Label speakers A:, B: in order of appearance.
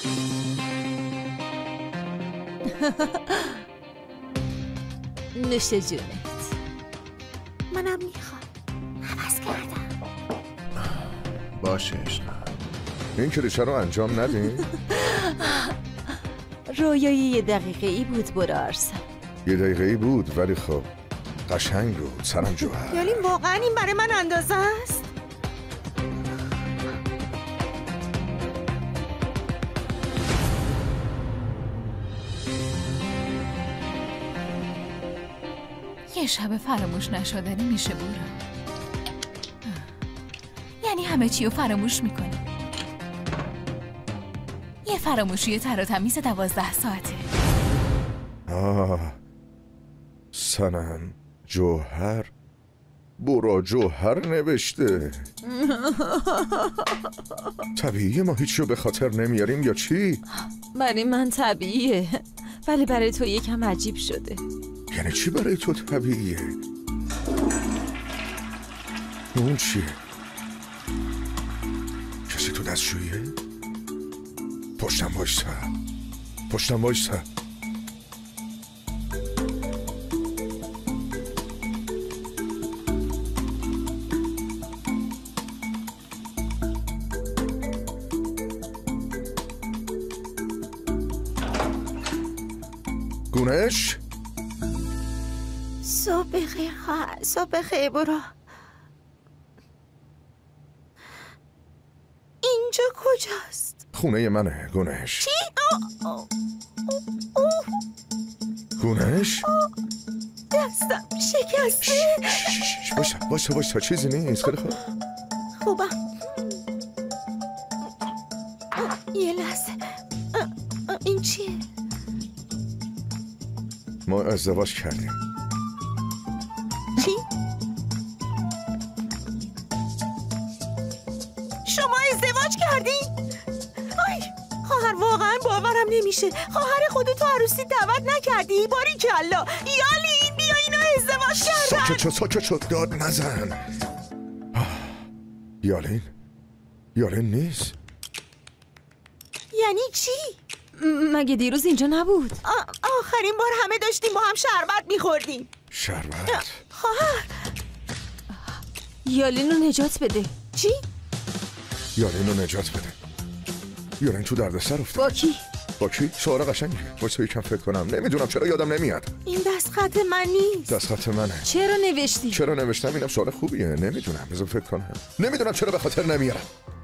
A: نوش جونت.
B: منم میخوام. عوض کردم.
C: باشه عشقم. این کلیشه رو انجام ندیم؟
A: رویای 1 دقیقه ای بود برارسم.
C: 1 دقیقه ای بود ولی خب قشنگ بود سرم جوهر.
B: یعنی واقعا این برای من اندازه است؟
D: یه شب فراموش نشدنی میشه بورا. یعنی همه چی رو فراموش میکنی. یه فراموشی تر و تمیز 12 ساعته.
C: سنم جوهر برا جوهر نوشته. طبیعیه ما هیچو به خاطر نمیاریم یا چی؟
A: برای من طبیعیه ولی برای تو یکم عجیب شده.
C: یعنی چی برای تو طبیعیه؟ اون چیه؟ کسی تو دستشویه؟ پشتم وایسا. گونش؟
B: صبح بخیر خواهر. صبح بخیر برو. اینجا کجاست؟
C: خونه منه گونش.
B: چی؟
C: گونش؟
B: دستم شکسته.
C: وایسا چیزی نیست. خیلی خوب.
B: خوبم. یه لحظه. این چیه؟
C: ما ازدواج کردیم.
B: چی؟ شما ازدواج کردین؟ آی خواهر واقعا باورم نمیشه. خواهر خودتو عروسی دعوت نکردی؟ باریکلا. یالین بیا اینا ازدواج کردن.
C: ساکت شو داد نزن. یالین نیست.
B: یعنی چی؟
A: مگه دیروز اینجا نبود؟
B: آخرین بار همه داشتیم با هم شربت میخوردیم.
C: شربت؟
B: خواهر
A: یالین رو نجات بده.
B: چی؟
C: یالین رو نجات بده. یالین تو دردسر افتاد. با کی؟ سوال قشنگه. واسه یکم فکر کنم. نمیدونم چرا یادم نمیاد.
B: این دستخط من نیست.
C: دستخط منه.
A: چرا نوشتی؟
C: چرا نوشتم؟ اینم سوال خوبیه. نمیدونم. بذار فکر کنم. نمیدونم چرا به خاطر نمیارم.